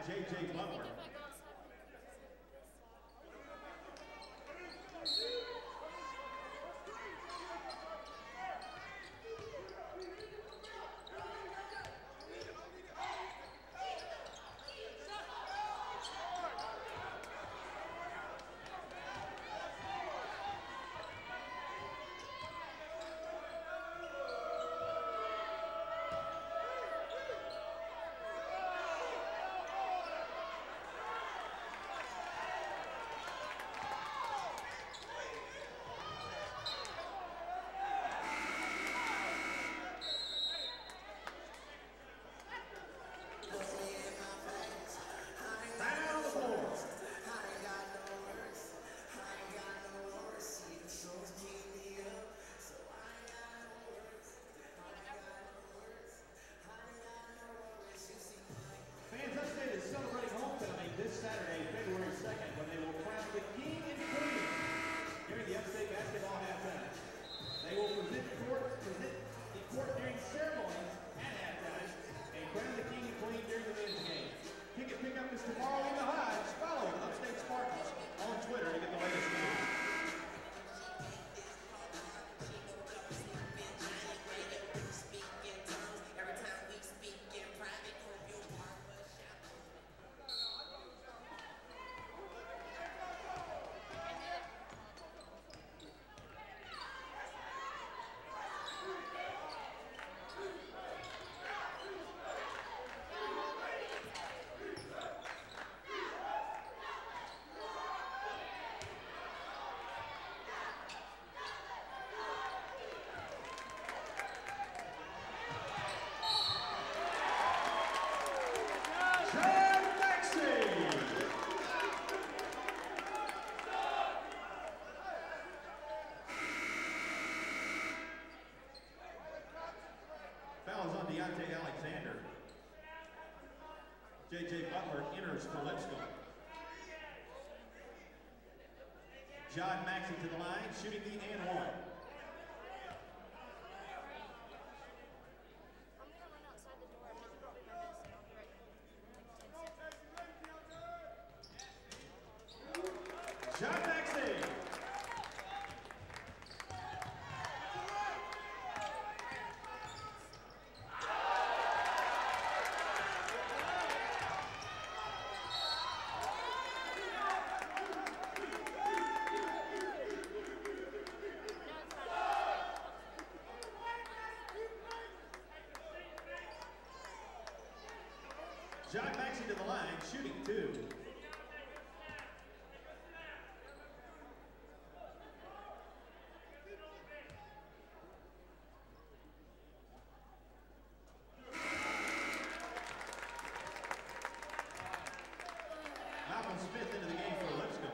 J.J. Butler. Fans, Upstate is celebrating homecoming this Saturday, February 2nd, when they will crown the king and queen during the Upstate basketball halftime. They will present the court during ceremonies at halftime and crown the king and queen during the men's game. Ticket pickup is tomorrow in the Hives. Follow Upstate Spartans on Twitter to get the latest news. Fouls on Alexander. J.J. Butler enters for Lipscomb. Jodd Maxey to the line, shooting the and one. Jodd Maxey. Jodd Maxey to the line, shooting two. Malcolm Smith into the game for Lipscomb.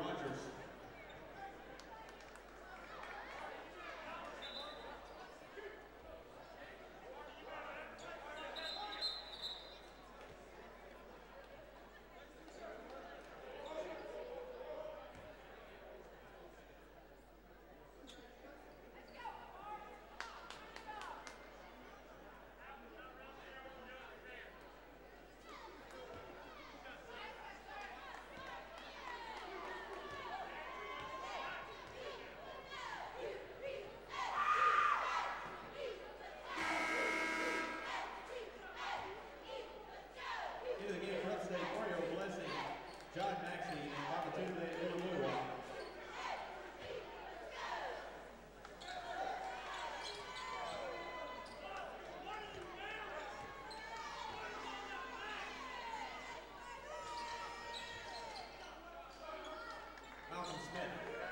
Rogers. Into the game for Upstate, Mario Blessing, Jodd Maxey, and Opportunity Illinois. Malcolm Smith.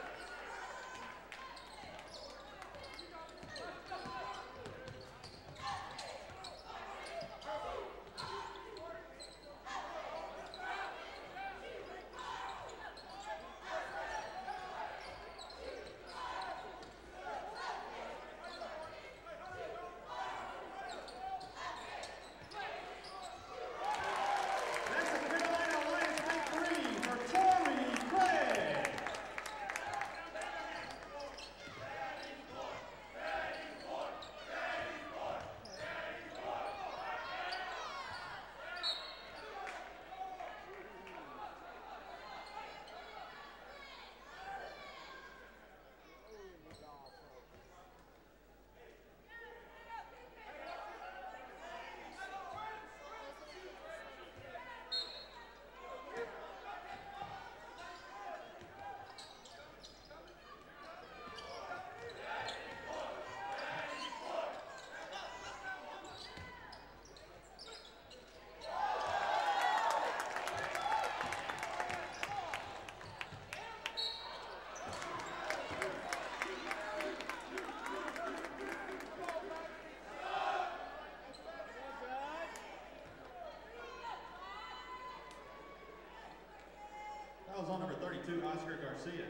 That was on number 32, Oscar Garcia.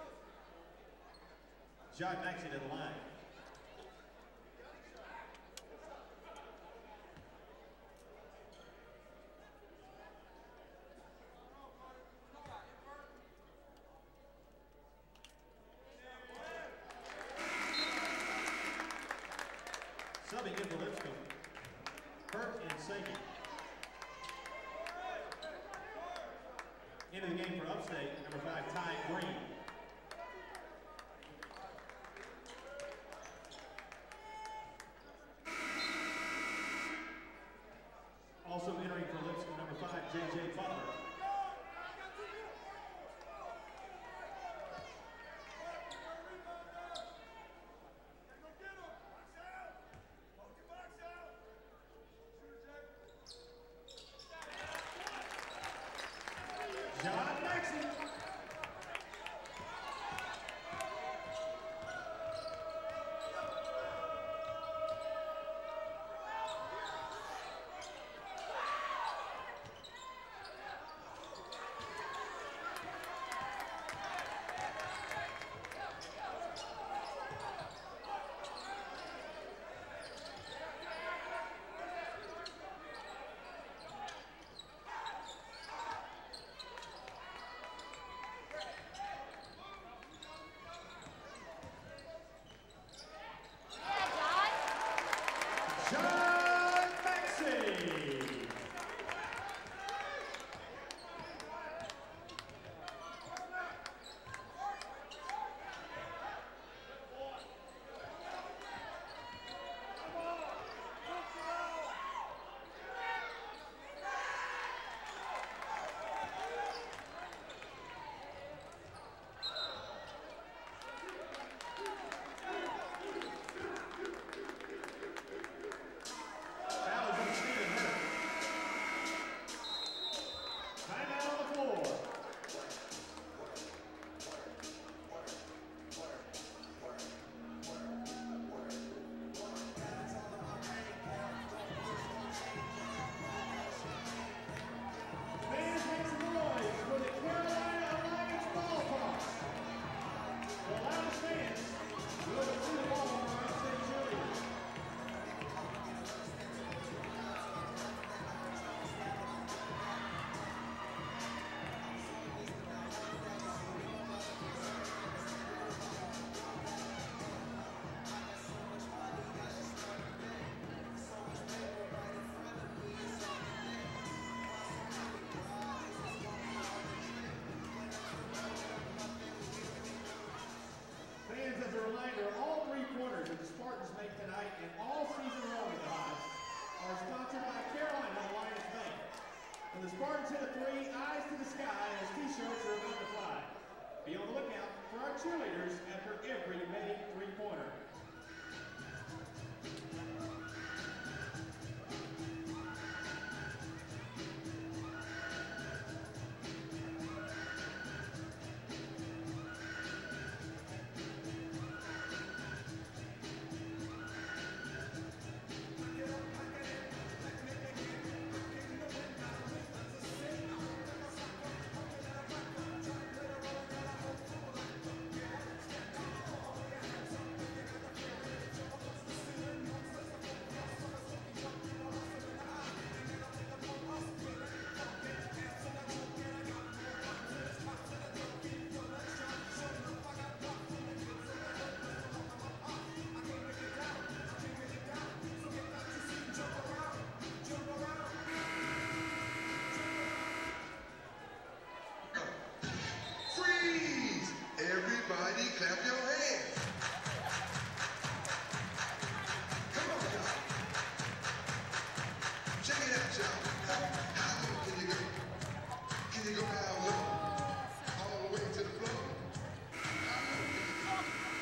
Jodd Maxey to the line. Subbing in for Lipscomb, Hurt and Sagan. Into the game for Upstate, number 5, Ty Green. Also entering for Lipscomb, number 5, J.J. Butler. Jodd Maxey. Jodd Maxey. Fans make some noise for the Carolina Alliance Ballpark. cheerleaders after every made three-pointer. Everybody clap your hands. Come on, y'all. Check it out, y'all. How low can you go? Can you go how low? All the way to the floor? How low can you go?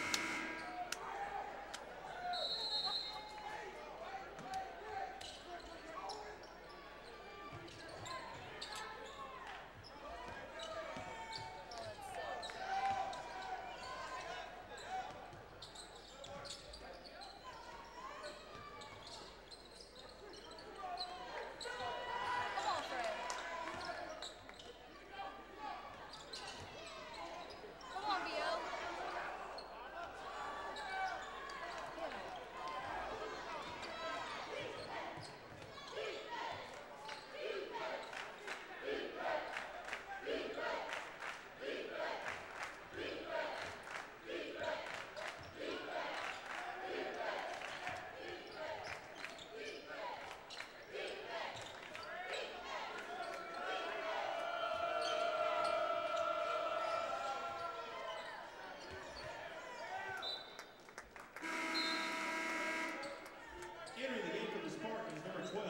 Entering the game for the Spartans, number 12,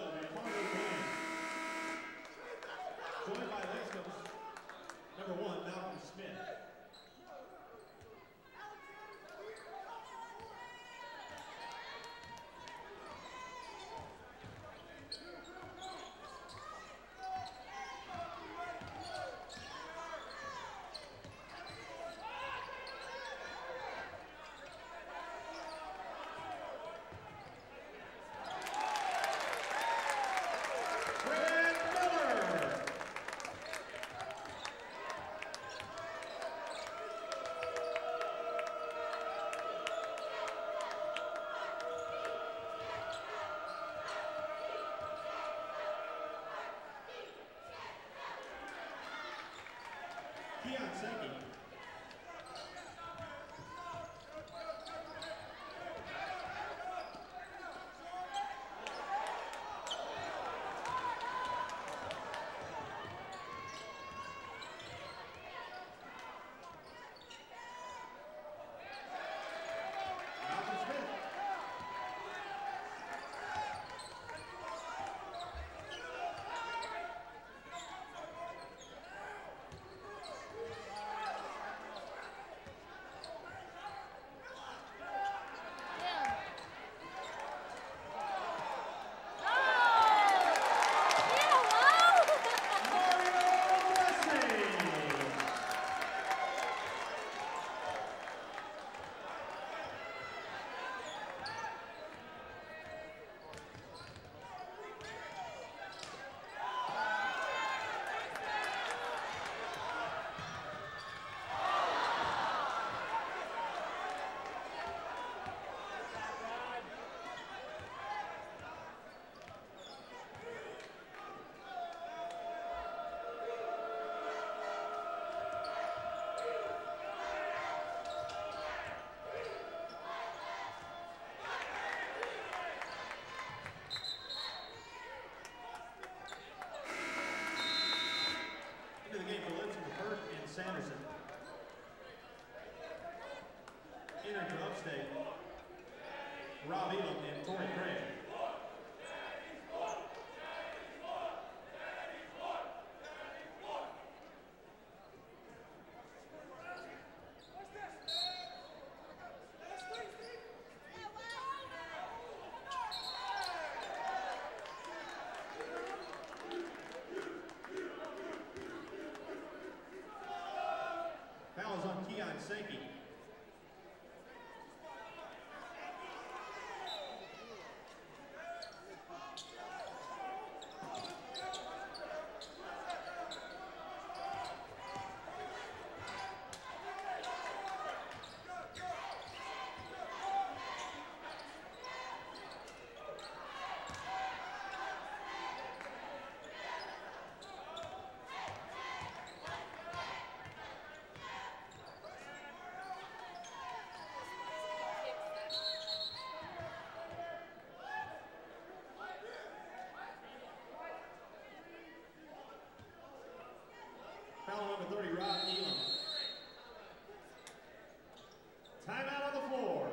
joined by Lipscomb, number 1, Malcolm Smith. Sanderson. Enter for Upstate, Rob Elam and Torrey Craig. on Sankey. Foul number 30, Rob Elam. Timeout on the floor.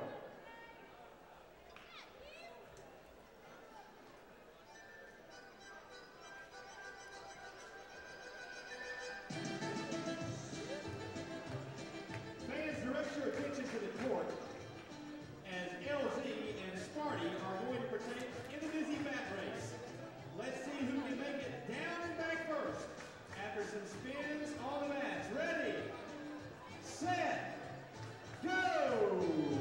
Fans, direct your attention to the court as LZ and Sparty are going to partake in the dizzy mat race. Let's see who can make it down and back first after some spins on the mats. Ready, set, go!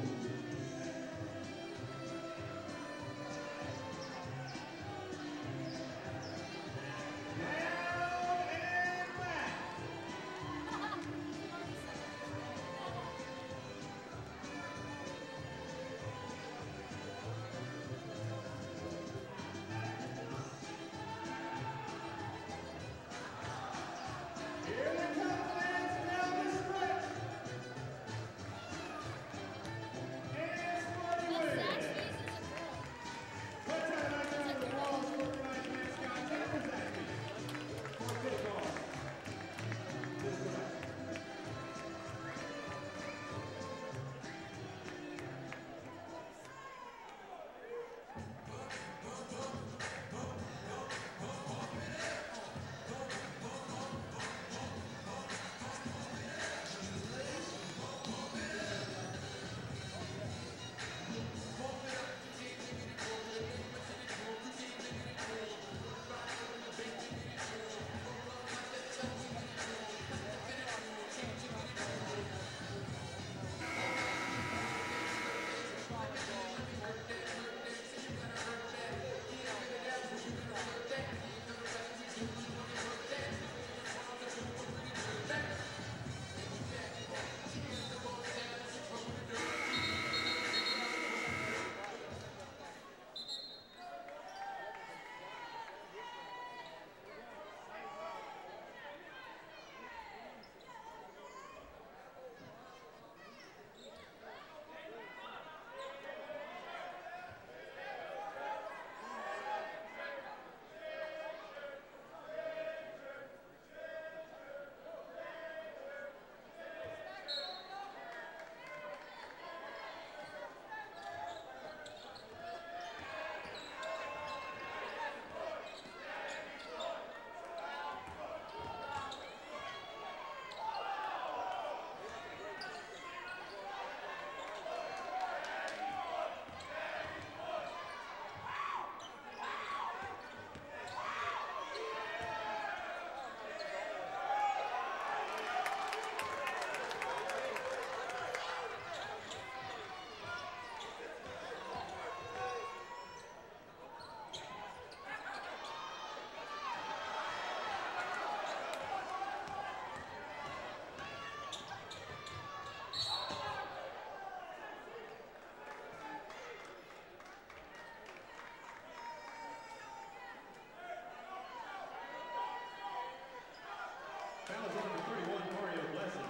Foul is number 31, Mario Blessing.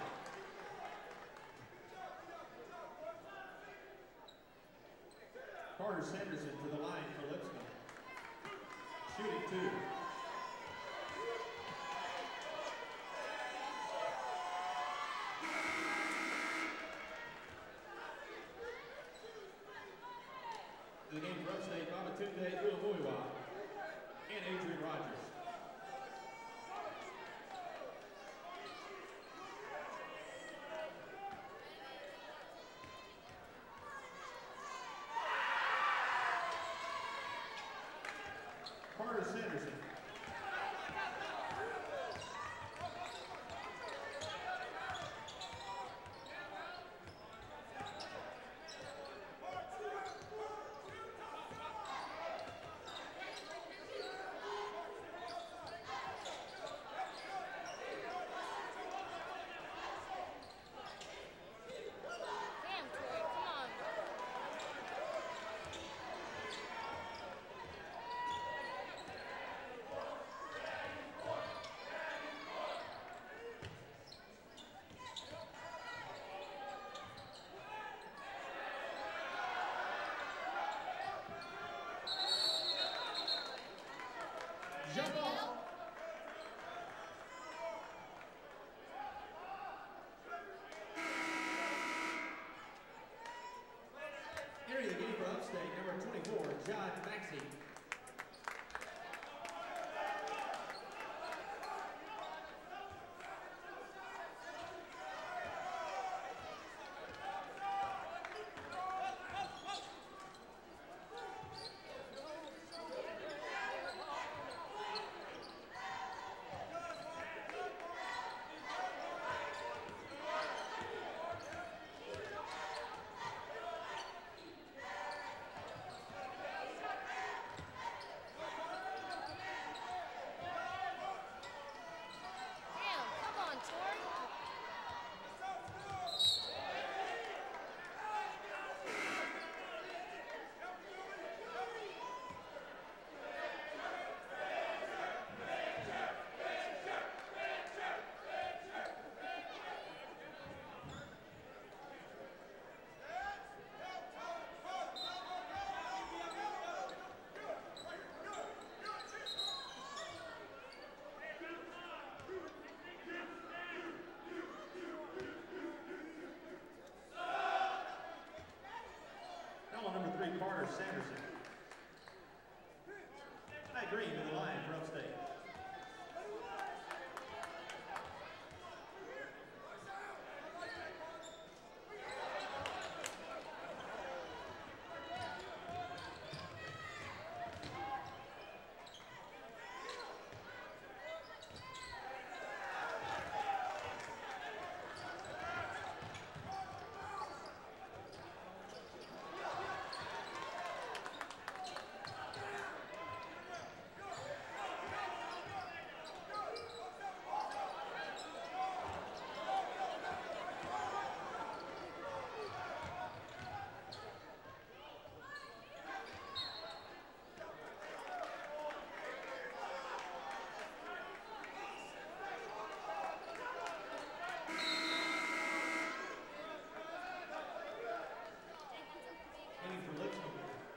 Carter Sanderson to the line for Lipscomb. Shooting 2. To the game for Upstate, Babatunde Ulamuiwa and Adrian Rogers. Carter Sanderson. Sanderson. Matt Green to the line for Upstate. Hitting for Lipscomb,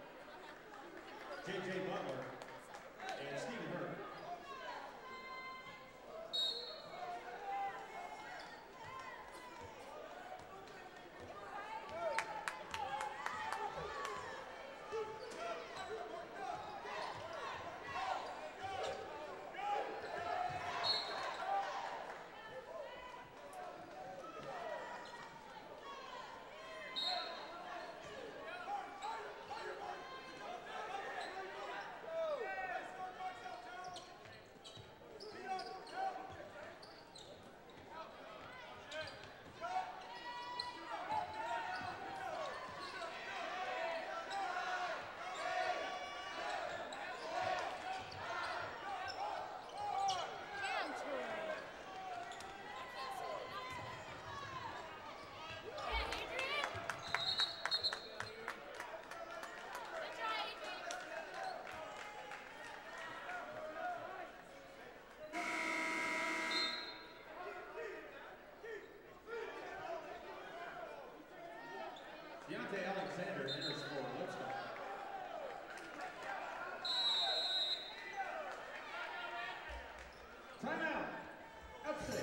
J.J. Butler and Stephen Hurd. Deontay Alexander enters for Lipscomb. Timeout. Upstate.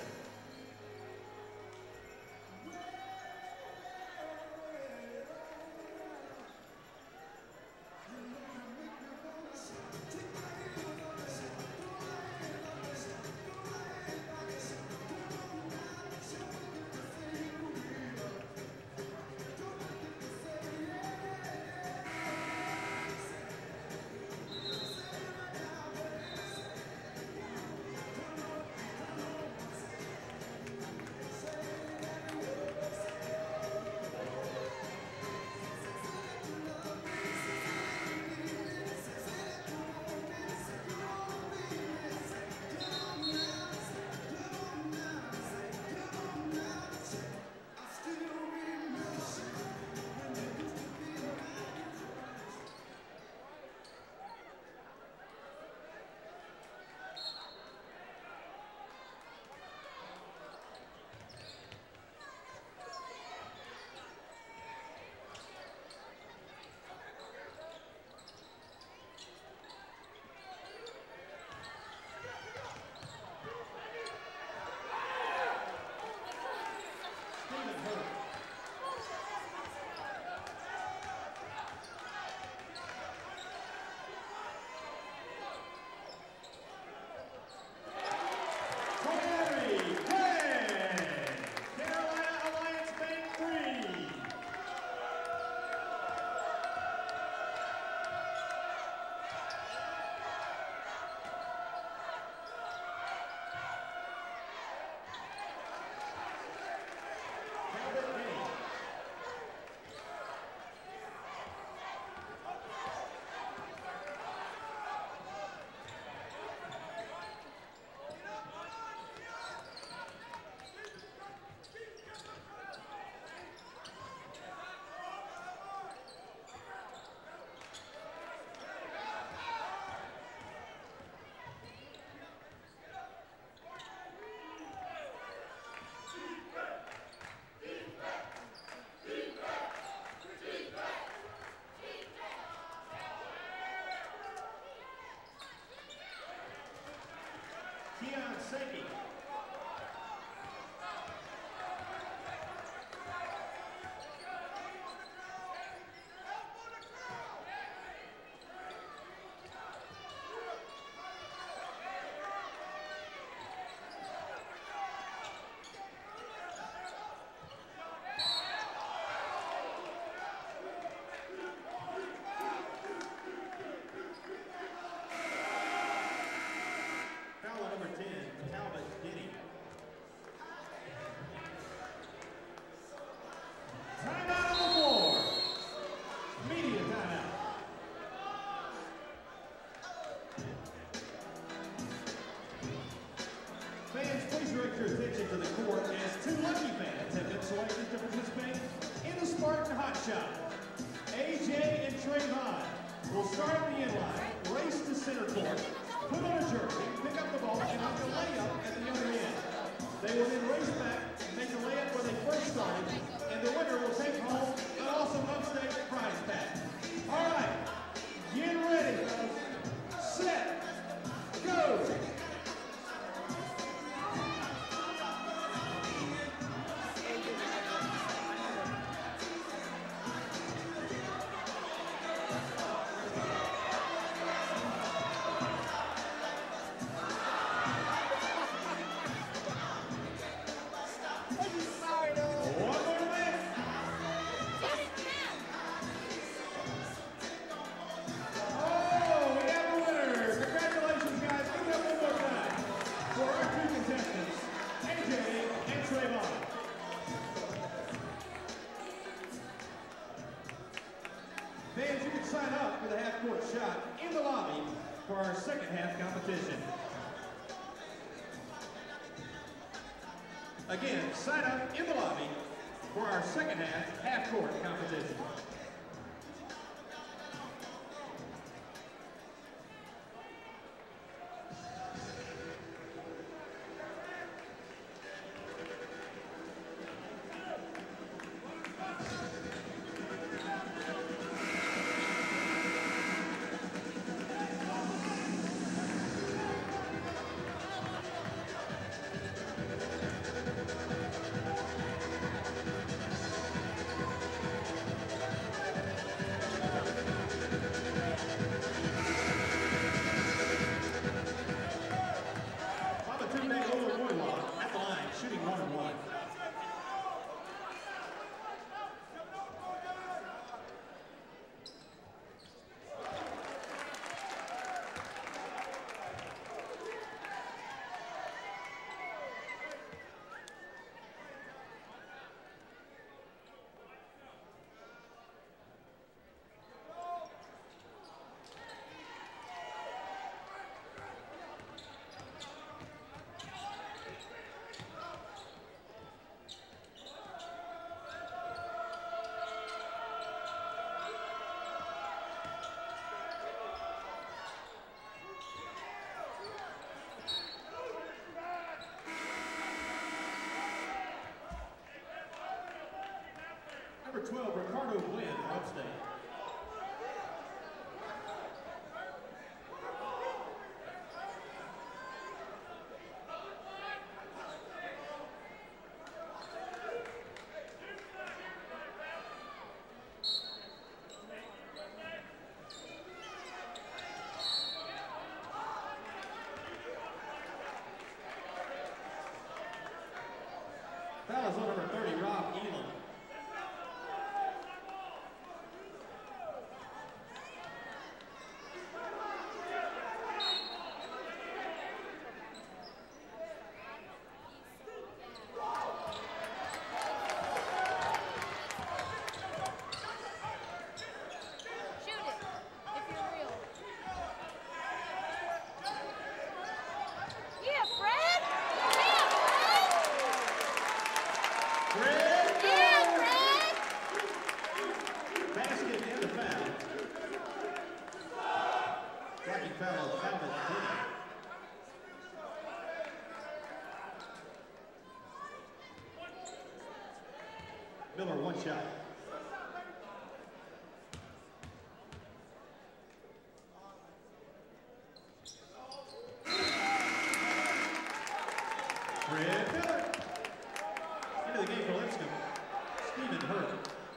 shot. AJ and Trayvon will start at the end line, race to center court, put on a jersey, pick up the ball, and make a layup at the other end. They will then race back and make a layup where they first started, and the winner will take home an awesome Upstate prize pack. All right, get ready, fellas. Set, go! Fans, you can sign up for the half-court shot in the lobby for our second half competition. Again, sign up in the lobby for our second half-court competition. Number 12, Ricardo Glenn, Upstate. Foul is on number 30, Rob Elam. Miller, one shot. Fred Miller. Into the game for Lipscomb. Stephen Hurt.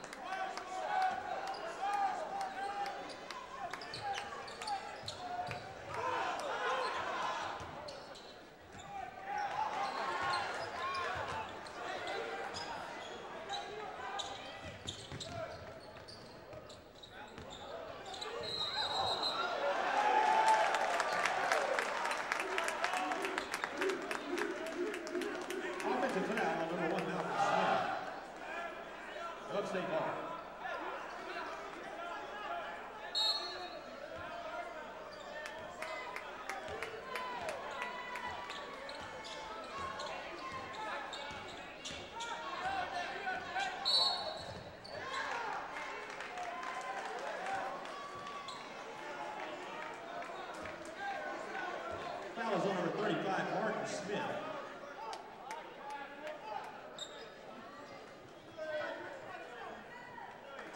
Upstate ball.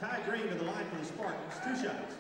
Ty Green to the line for the Spartans, 2 shots.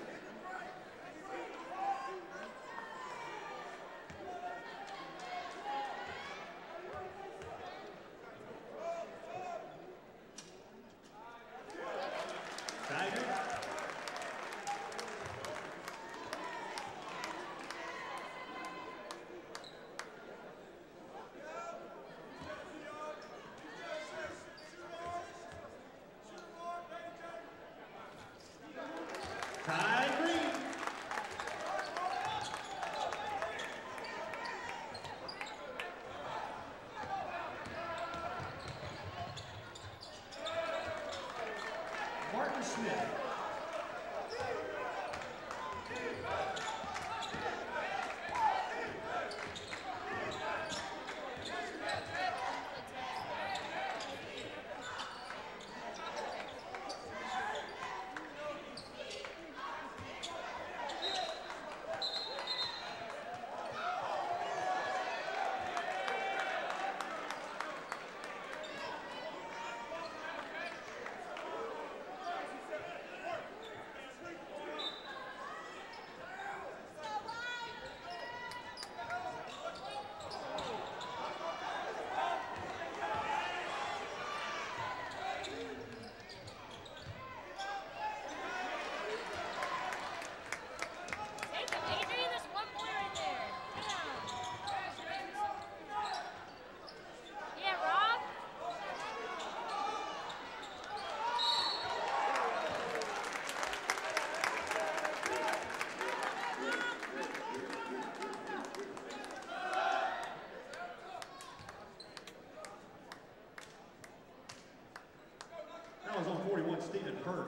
On 41, Stephen Hurd.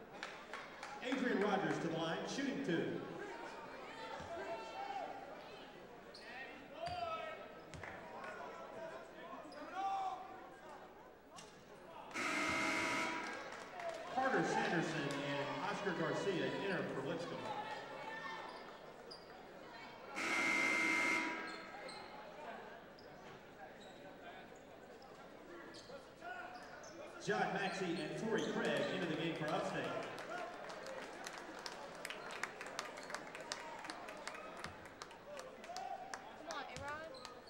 Adrian Rogers to the line, shooting 2. Carter Sanderson and Oscar Garcia enter for Lipscomb. Jodd, Maxey, and Torrey Craig into the game for Upstate. Come on, Aaron.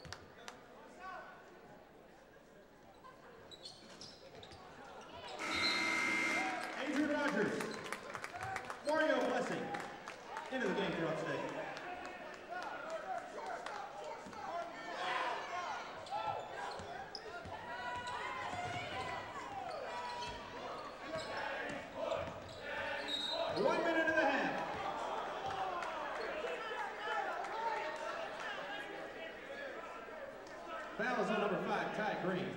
Adrian Rogers. Mario Blessing into the game for Upstate. Foul is on number 5, Ty Green.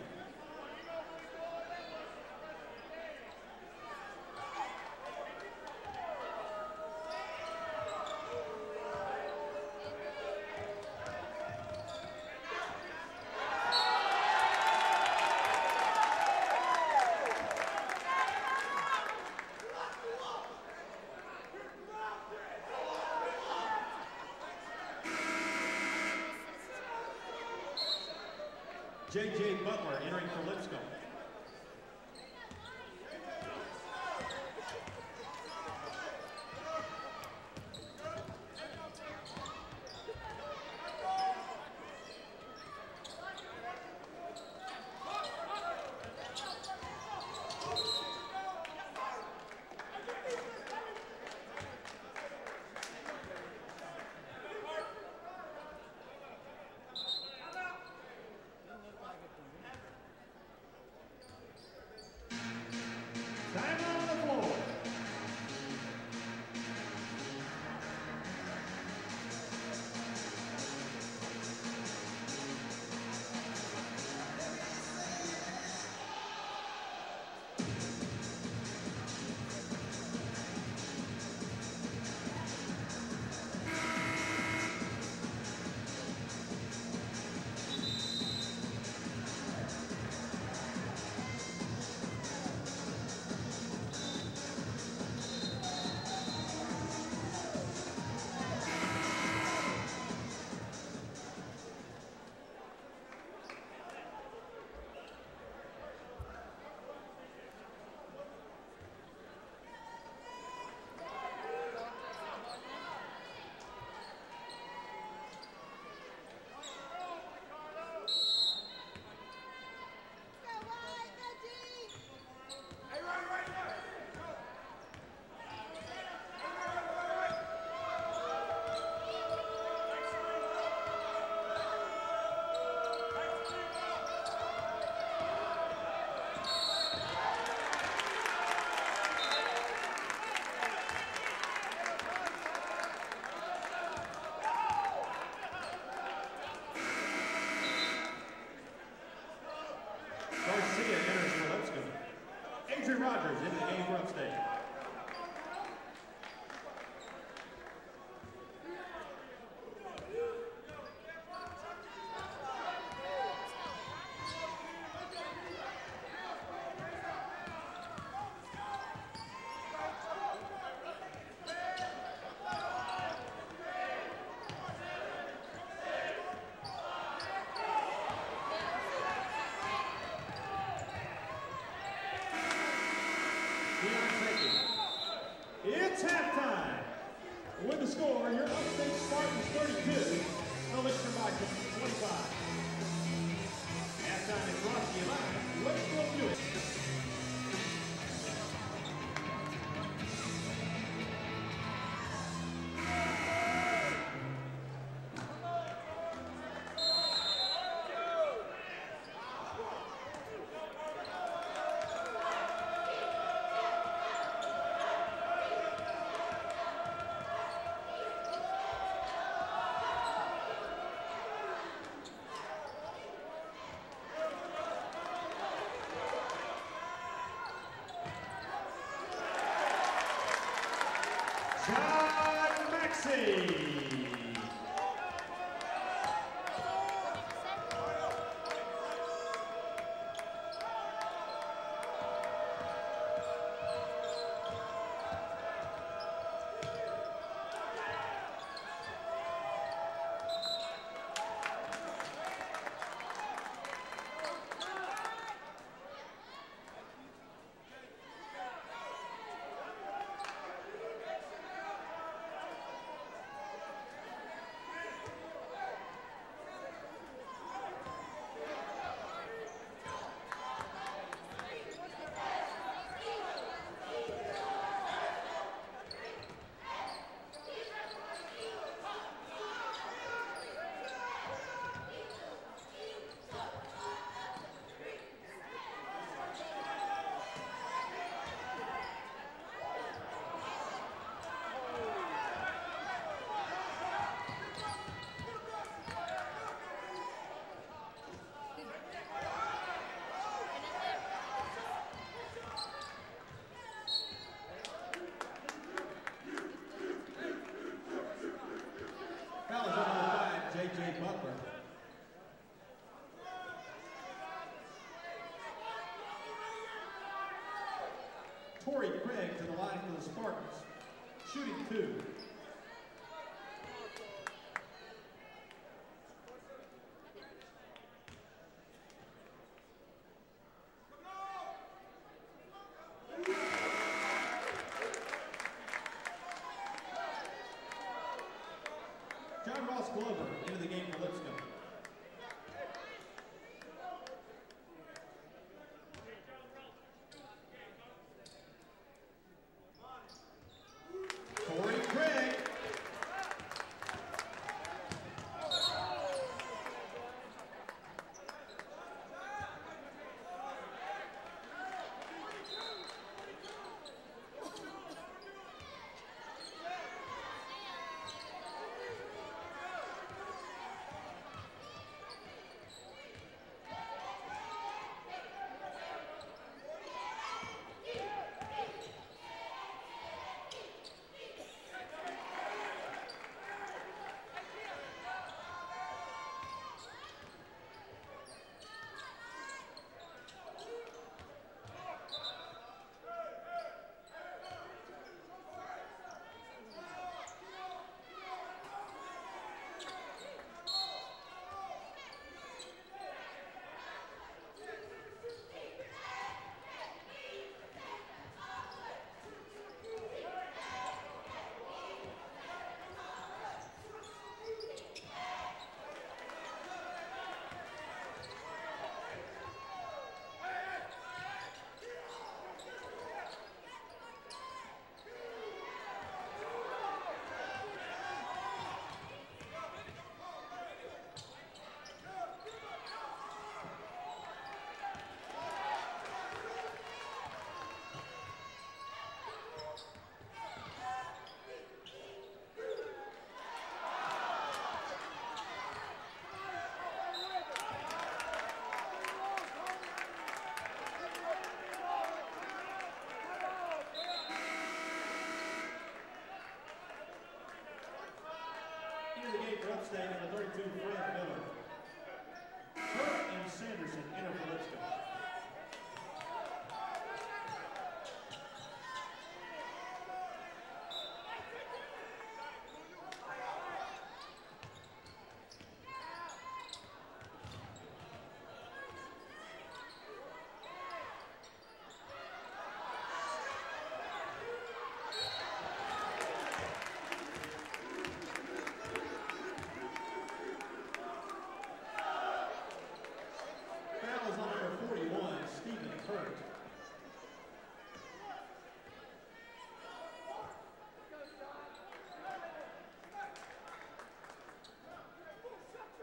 J.J. Butler entering for Lipscomb. score, your Upstate Spartans 32, the Lipscomb 25. Halftime is brought to you by Lipscomb, USC. Jodd Maxey. Foul is on number 5, J.J. Butler. Torrey Craig to the line for the Spartans, shooting 2. Glover into the game for Lipscomb. Torrey Craig.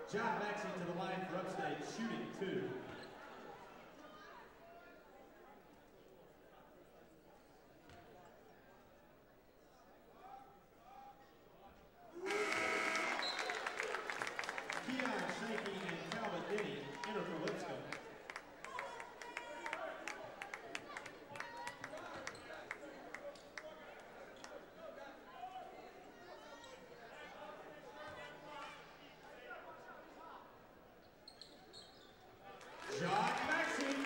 Jodd Maxey to the line for Upstate, shooting 2. Enter for Lipscomb. Jodd Maxey.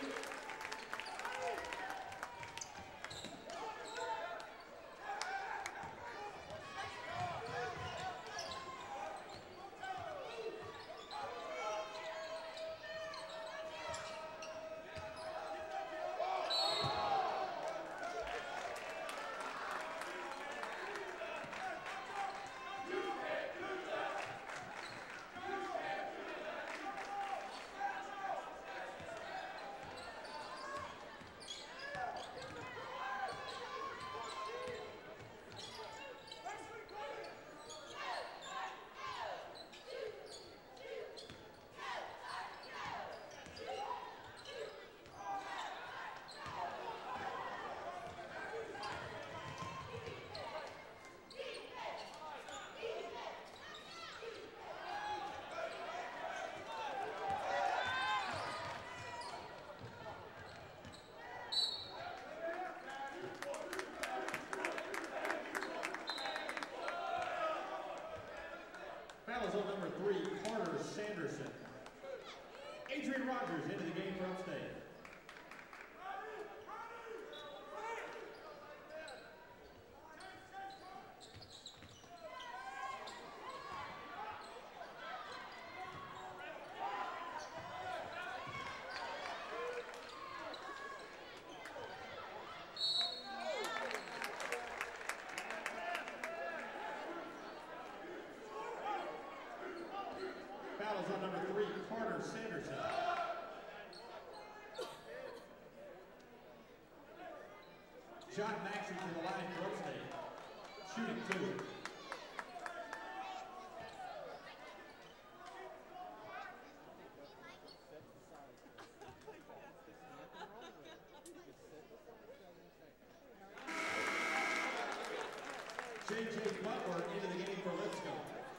Foul is on number 3, Carter Sanderson. Adrian Rogers into the game for Upstate. Foul is on number 3, Carter Sanderson. Jodd Maxey to the line for Upstate, shooting 2. J.J. Butler into the game for Lipscomb.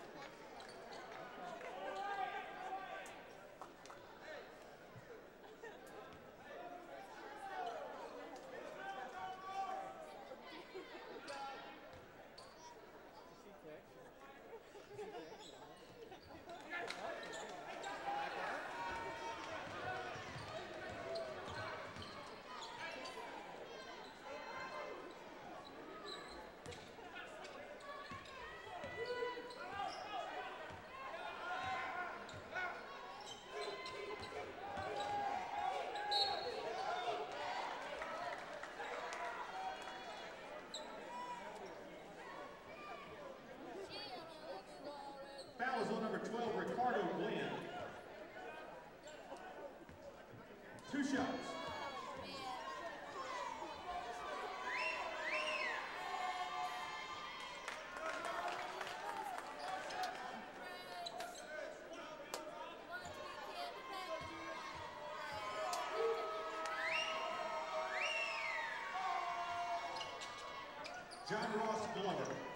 Foul is on number 12, Ricardo Glenn. 2 shots. John Ross Glover.